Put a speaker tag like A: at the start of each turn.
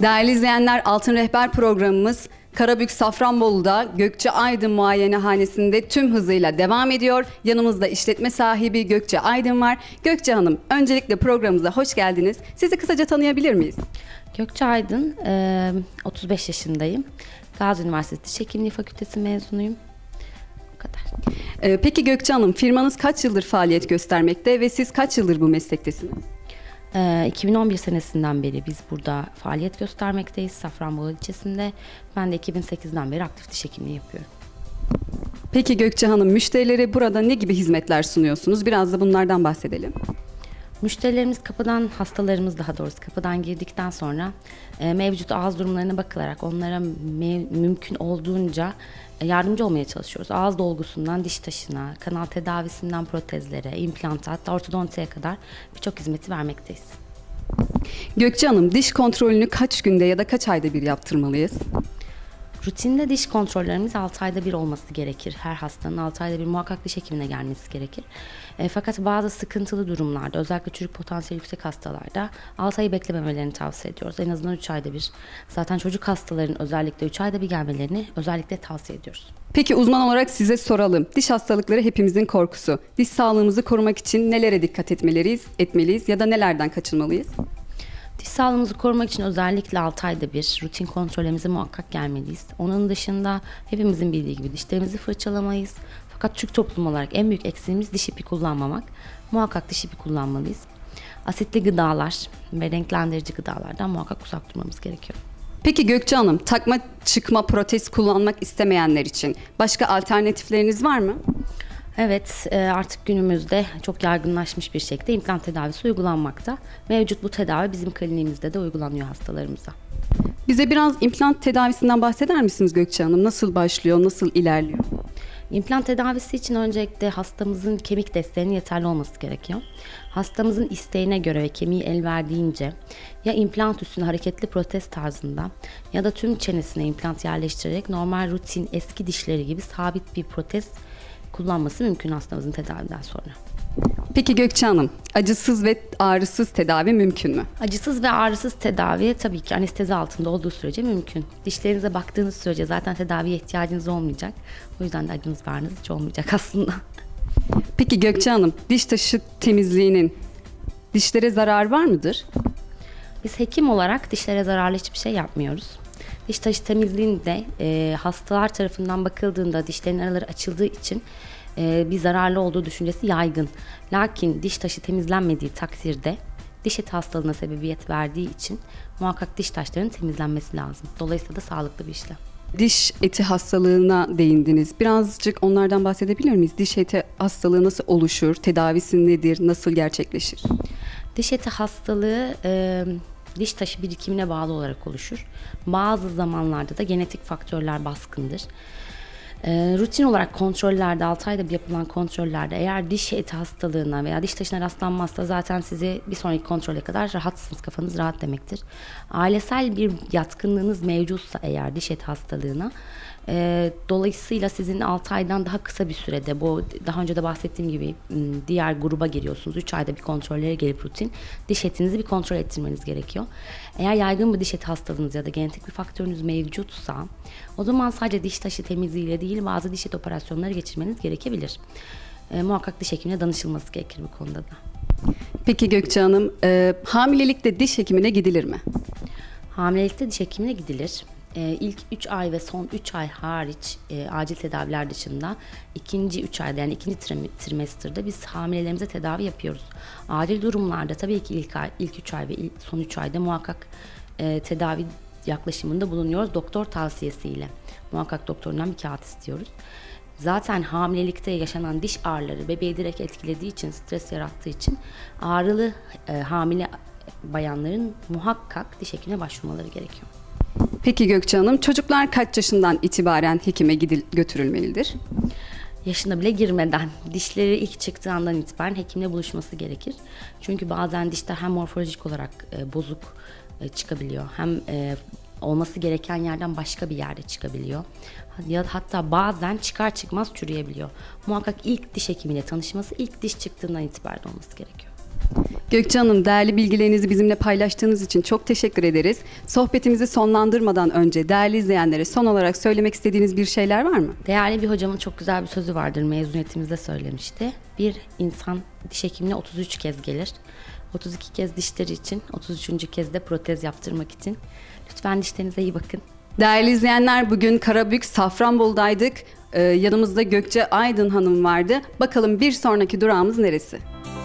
A: Değerli izleyenler, Altın Rehber programımız Karabük Safranbolu'da Gökçe Aydın Muayenehanesi'nde tüm hızıyla devam ediyor. Yanımızda işletme sahibi Gökçe Aydın var. Gökçe Hanım, öncelikle programımıza hoş geldiniz. Sizi kısaca tanıyabilir miyiz?
B: Gökçe Aydın, 35 yaşındayım. Gazi Üniversitesi Diş Hekimliği Fakültesi mezunuyum. Bu kadar.
A: Peki Gökçe Hanım, firmanız kaç yıldır faaliyet göstermekte ve siz kaç yıldır bu meslektesiniz?
B: 2011 senesinden beri biz burada faaliyet göstermekteyiz Safranbolu ilçesinde. Ben de 2008'den beri aktif diş hekimliği yapıyorum.
A: Peki Gökçe Hanım, müşterilere burada ne gibi hizmetler sunuyorsunuz? Biraz da bunlardan bahsedelim.
B: Müşterilerimiz hastalarımız daha doğrusu kapıdan girdikten sonra mevcut ağız durumlarına bakılarak onlara mümkün olduğunca yardımcı olmaya çalışıyoruz. Ağız dolgusundan diş taşına, kanal tedavisinden protezlere, implanta, hatta ortodontiye kadar birçok hizmeti vermekteyiz.
A: Gökçe Hanım, diş kontrolünü kaç günde ya da kaç ayda bir yaptırmalıyız?
B: Rutinde diş kontrollerimiz 6 ayda bir olması gerekir. Her hastanın 6 ayda bir muhakkak diş hekimine gelmesi gerekir. Fakat bazı sıkıntılı durumlarda, özellikle çocuk potansiyeli yüksek hastalarda 6 ayı beklememelerini tavsiye ediyoruz. En azından 3 ayda bir. Zaten çocuk hastaların özellikle 3 ayda bir gelmelerini özellikle tavsiye ediyoruz.
A: Peki uzman olarak size soralım. Diş hastalıkları hepimizin korkusu. Diş sağlığımızı korumak için nelere dikkat etmeliyiz ya da nelerden kaçınmalıyız?
B: Diş sağlığımızı korumak için özellikle 6 ayda bir rutin kontrollerimize muhakkak gelmeliyiz. Onun dışında hepimizin bildiği gibi dişlerimizi fırçalamayız. Fakat Türk toplum olarak en büyük eksiğimiz diş ipi kullanmamak. Muhakkak diş ipi kullanmalıyız. Asitli gıdalar ve renklendirici gıdalardan muhakkak uzak durmamız gerekiyor.
A: Peki Gökçe Hanım, takma çıkma protez kullanmak istemeyenler için başka alternatifleriniz var mı?
B: Evet, artık günümüzde çok yaygınlaşmış bir şekilde implant tedavisi uygulanmakta. Mevcut bu tedavi bizim kliniğimizde de uygulanıyor hastalarımıza.
A: Bize biraz implant tedavisinden bahseder misiniz Gökçe Hanım? Nasıl başlıyor, nasıl ilerliyor?
B: İmplant tedavisi için öncelikle hastamızın kemik desteğinin yeterli olması gerekiyor. Hastamızın isteğine göre ve kemiği el verdiğince ya implant üstüne hareketli protez tarzında ya da tüm çenesine implant yerleştirerek normal rutin eski dişleri gibi sabit bir protez kullanması mümkün hastamızın tedaviden sonra.
A: Peki Gökçe Hanım, acısız ve ağrısız tedavi mümkün mü?
B: Acısız ve ağrısız tedavi tabii ki anestezi altında olduğu sürece mümkün. Dişlerinize baktığınız sürece zaten tedaviye ihtiyacınız olmayacak. O yüzden de acınız ve ağrınız hiç olmayacak aslında.
A: Peki Gökçe Hanım, diş taşı temizliğinin dişlere zarar var mıdır?
B: Biz hekim olarak dişlere zararlı hiçbir şey yapmıyoruz. Diş taşı temizliğinde hastalar tarafından bakıldığında dişlerin araları açıldığı için bir zararlı olduğu düşüncesi yaygın. Lakin diş taşı temizlenmediği takdirde diş eti hastalığına sebebiyet verdiği için muhakkak diş taşlarının temizlenmesi lazım. Dolayısıyla da sağlıklı bir işlem.
A: Diş eti hastalığına değindiniz. Birazcık onlardan bahsedebilir miyiz? Diş eti hastalığı nasıl oluşur? Tedavisi nedir? Nasıl gerçekleşir?
B: Diş eti hastalığı diş taşı birikimine bağlı olarak oluşur. Bazı zamanlarda da genetik faktörler baskındır. Rutin olarak kontrollerde 6 ayda bir yapılan kontrollerde eğer diş eti hastalığına veya diş taşına rastlanmazsa zaten sizi bir sonraki kontrole kadar rahatsınız, kafanız rahat demektir. Ailesel bir yatkınlığınız mevcutsa eğer diş eti hastalığına dolayısıyla sizin 6 aydan daha kısa bir sürede bu daha önce de bahsettiğim gibi diğer gruba giriyorsunuz. 3 ayda bir kontrollere gelip rutin diş etinizi bir kontrol ettirmeniz gerekiyor. Eğer yaygın bir diş eti hastalığınız ya da genetik bir faktörünüz mevcutsa o zaman sadece diş taşı temizliğiyle değil bazı diş eti operasyonları geçirmeniz gerekebilir. Muhakkak diş hekimine danışılması gerekir bu konuda da.
A: Peki Gökçe Hanım, hamilelikte diş hekimine gidilir mi?
B: Hamilelikte diş hekimine gidilir. İlk 3 ay ve son 3 ay hariç acil tedaviler dışında ikinci 3 ayda yani ikinci trimesterde biz hamilelerimize tedavi yapıyoruz. Acil durumlarda tabii ki ilk 3 ay ve son 3 ayda muhakkak tedavi yaklaşımında bulunuyoruz doktor tavsiyesiyle. Muhakkak doktorundan bir kağıt istiyoruz. Zaten hamilelikte yaşanan diş ağrıları bebeği direkt etkilediği için, stres yarattığı için ağrılı hamile bayanların muhakkak diş hekimine başvurmaları gerekiyor.
A: Peki Gökçe Hanım, çocuklar kaç yaşından itibaren hekime götürülmelidir?
B: Yaşına bile girmeden, dişleri ilk çıktığı andan itibaren hekimle buluşması gerekir. Çünkü bazen dişler hem morfolojik olarak bozuk çıkabiliyor, hem olması gereken yerden başka bir yerde çıkabiliyor. Ya hatta bazen çıkar çıkmaz çürüyebiliyor. Muhakkak ilk diş hekimiyle tanışması ilk diş çıktığından itibaren olması gerekiyor.
A: Gökçe Hanım, değerli bilgilerinizi bizimle paylaştığınız için çok teşekkür ederiz. Sohbetimizi sonlandırmadan önce değerli izleyenlere son olarak söylemek istediğiniz bir şeyler var mı?
B: Değerli bir hocamın çok güzel bir sözü vardır, mezuniyetimizde söylemişti. Bir insan diş hekimine 33 kez gelir. 32 kez dişleri için, 33. kez de protez yaptırmak için. Lütfen dişlerinize iyi bakın.
A: Değerli izleyenler, bugün Karabük Safranbolu'daydık. Yanımızda Gökçe Aydın Hanım vardı. Bakalım bir sonraki durağımız neresi?